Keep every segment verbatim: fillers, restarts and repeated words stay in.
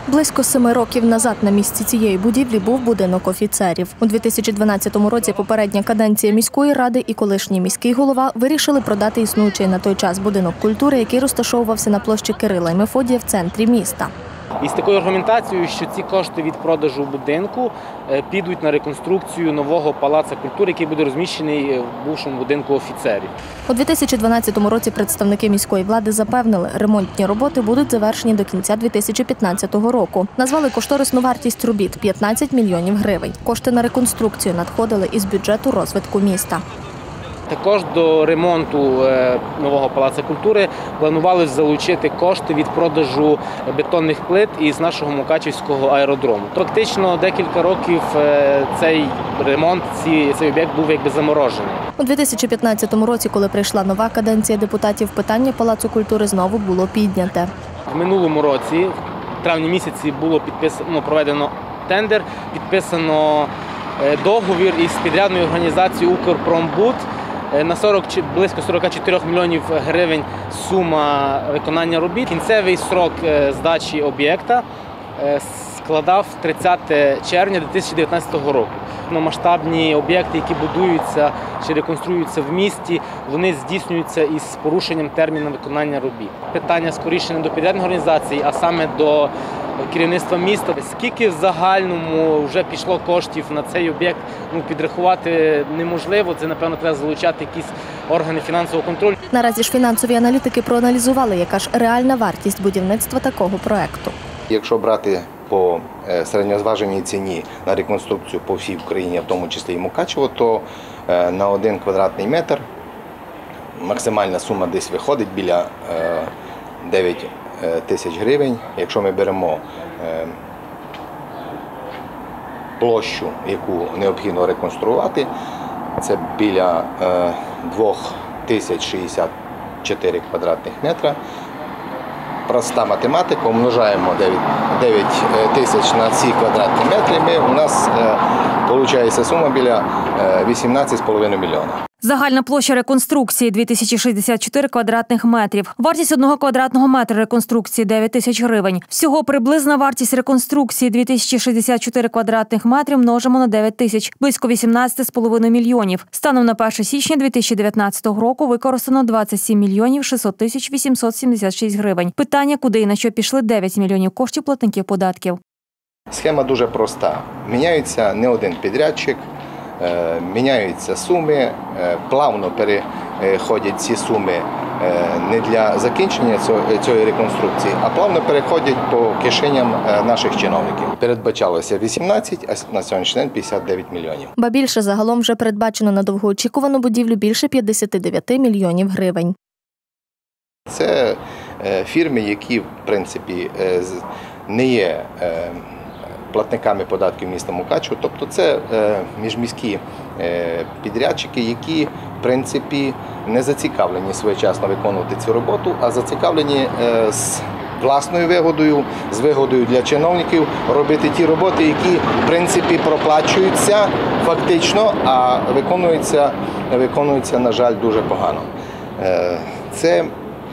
Близько семи років назад на місці цієї будівлі був будинок офіцерів. У дві тисячі дванадцятому році попередня каденція міської ради і колишній міський голова вирішили продати існуючий на той час будинок культури, який розташовувався на площі Кирила і Мефодія в центрі міста. І з такою аргументацією, що ці кошти від продажу будинку підуть на реконструкцію нового палацу культури, який буде розміщений в бувшому будинку офіцерів. У дві тисячі дванадцятому році представники міської влади запевнили, ремонтні роботи будуть завершені до кінця дві тисячі п'ятнадцятого року. Назвали кошторисну вартість робіт – п'ятнадцять мільйонів гривень. Кошти на реконструкцію надходили із бюджету розвитку міста. Також до ремонту нового палацу культури планувалося залучити кошти від продажу бетонних плит із нашого Мукачівського аеродрому. Фактично декілька років цей ремонт, цей об'єкт був якби заморожений. У дві тисячі п'ятнадцятому році, коли прийшла нова каденція депутатів, питання Палацу культури знову було підняте. В минулому році, в травні місяці, було підписано, ну, проведено тендер, підписано договір із підрядною організацією «Укрпромбуд». На сорок, близько сорока чотирьох мільйонів гривень сума виконання робіт. Кінцевий срок здачі об'єкта складав тридцяте червня дві тисячі дев'ятнадцятого року. Масштабні об'єкти, які будуються чи реконструюються в місті, вони здійснюються із порушенням терміну виконання робіт. Питання скоріше не до підрядних організацій, а саме до керівництва міста. Скільки в загальному вже пішло коштів на цей об'єкт, ну, підрахувати неможливо. Це, напевно, треба залучати якісь органи фінансового контролю. Наразі ж фінансові аналітики проаналізували, яка ж реальна вартість будівництва такого проєкту. Якщо брати по середньозваженій ціні на реконструкцію по всій Україні, в тому числі і Мукачево, то на один квадратний метр максимальна сума десь виходить біля дев'ять тисяч гривень. Якщо ми беремо площу, яку необхідно реконструювати, це біля двох тисяч шістдесят чотири квадратних метра. Проста математика, умножаємо дев'ять тисяч на ці квадратні метри, ми, у нас виходить сума біля вісімнадцять з половиною мільйона. Загальна площа реконструкції – дві тисячі шістдесят чотири квадратних метрів. Вартість одного квадратного метра реконструкції – дев'ять тисяч гривень. Всього приблизна вартість реконструкції дві тисячі шістдесят чотири квадратних метрів множимо на дев'ять тисяч – близько вісімнадцять з половиною мільйонів. Станом на перше січня дві тисячі дев'ятнадцятого року використано двадцять сім мільйонів шістсот тисяч вісімсот сімдесят шість гривень. Питання, куди і на що пішли дев'ять мільйонів коштів платників податків. Схема дуже проста. Міняється не один підрядчик. Міняються суми, плавно переходять ці суми не для закінчення цієї реконструкції, а плавно переходять по кишеням наших чиновників. Передбачалося вісімнадцять, а на сьогоднішній день п'ятдесят дев'ять мільйонів. Ба більше, загалом вже передбачено на довгоочікувану будівлю більше п'ятдесят дев'ять мільйонів гривень. Це фірми, які, в принципі, не є платниками податків міста Мукачево, тобто це міжміські підрядчики, які, в принципі, не зацікавлені своєчасно виконувати цю роботу, а зацікавлені з власною вигодою, з вигодою для чиновників робити ті роботи, які, в принципі, проплачуються фактично, а виконуються, виконуються, на жаль, дуже погано. Це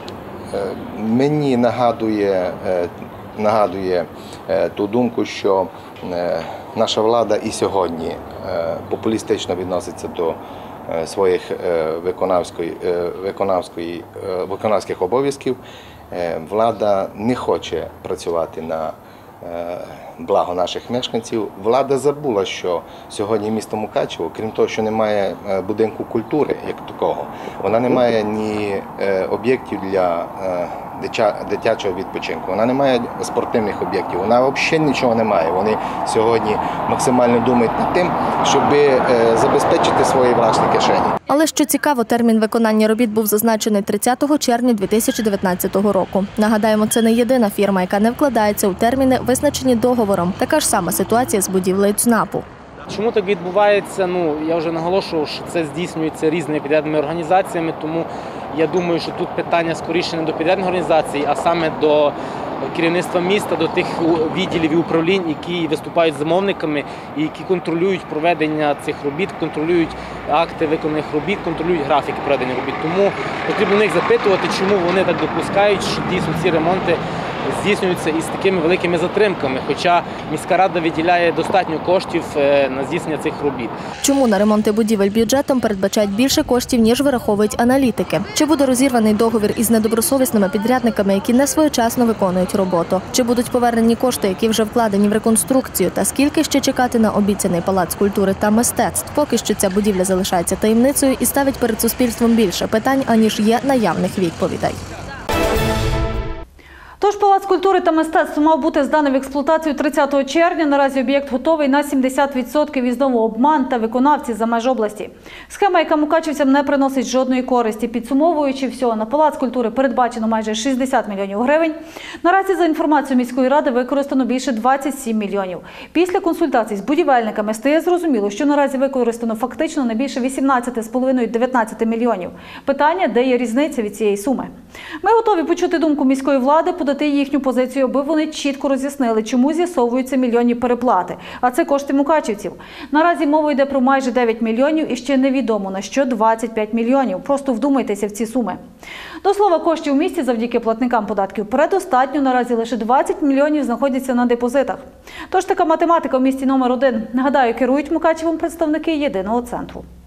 мені нагадує Нагадує ту думку, що наша влада і сьогодні популістично відноситься до своїх виконавської, виконавської, виконавських обов'язків. Влада не хоче працювати на благо наших мешканців. Влада забула, що сьогодні місто Мукачево, крім того, що немає будинку культури як такого, вона не має ні об'єктів для дитячого відпочинку, вона не має спортивних об'єктів, вона взагалі нічого не має. Вони сьогодні максимально думають над тим, щоб забезпечити свої власні кишені. Але що цікаво, термін виконання робіт був зазначений тридцятого червня дві тисячі дев'ятнадцятого року. Нагадаємо, це не єдина фірма, яка не вкладається у терміни, визначені договором. Така ж сама ситуація з будівлею ЦНАПу. Чому так відбувається? Ну, я вже наголошував, що це здійснюється різними підрядними організаціями, тому я думаю, що тут питання скоріше не до підрядних організацій, а саме до керівництва міста, до тих відділів і управлінь, які виступають замовниками і які контролюють проведення цих робіт, контролюють акти виконаних робіт, контролюють графіки проведення робіт. Тому потрібно в них запитувати, чому вони так допускають, що дійсно ці ремонти здійснюються із такими великими затримками, хоча міська рада виділяє достатньо коштів на здійснення цих робіт. Чому на ремонти будівель бюджетом передбачають більше коштів, ніж вираховують аналітики? Чи буде розірваний договір із недобросовісними підрядниками, які не своєчасно виконують роботу? Чи будуть повернені кошти, які вже вкладені в реконструкцію? Та скільки ще чекати на обіцяний палац культури та мистецтв? Поки що ця будівля залишається таємницею і ставить перед суспільством більше питань, аніж є наявних відповідей. Тож Палац культури та мистецтв мав бути зданий в експлуатацію тридцятого червня. Наразі об'єкт готовий на сімдесят відсотків і знову обман та виконавці за меж області. Схема, яка мукачівцям не приносить жодної користі. Підсумовуючи всього, на Палац культури передбачено майже шістдесят мільйонів гривень. Наразі, за інформацією міської ради, використано більше двадцять сім мільйонів. Після консультацій з будівельниками стає зрозуміло, що наразі використано фактично не більше вісімнадцяти з половиною - дев'ятнадцяти мільйонів. Питання, де є різниця від цієї суми. Ми готові почути думку міської влади, подати їхню позицію, аби вони чітко роз'яснили, чому з'ясовуються мільйонні переплати. А це кошти мукачівців. Наразі мова йде про майже дев'ять мільйонів і ще невідомо на що двадцять п'ять мільйонів. Просто вдумайтеся в ці суми. До слова, коштів у місті завдяки платникам податків предостатньо. Наразі лише двадцять мільйонів знаходяться на депозитах. Тож така математика в місті номер один. Нагадаю, керують Мукачевом представники єдиного центру.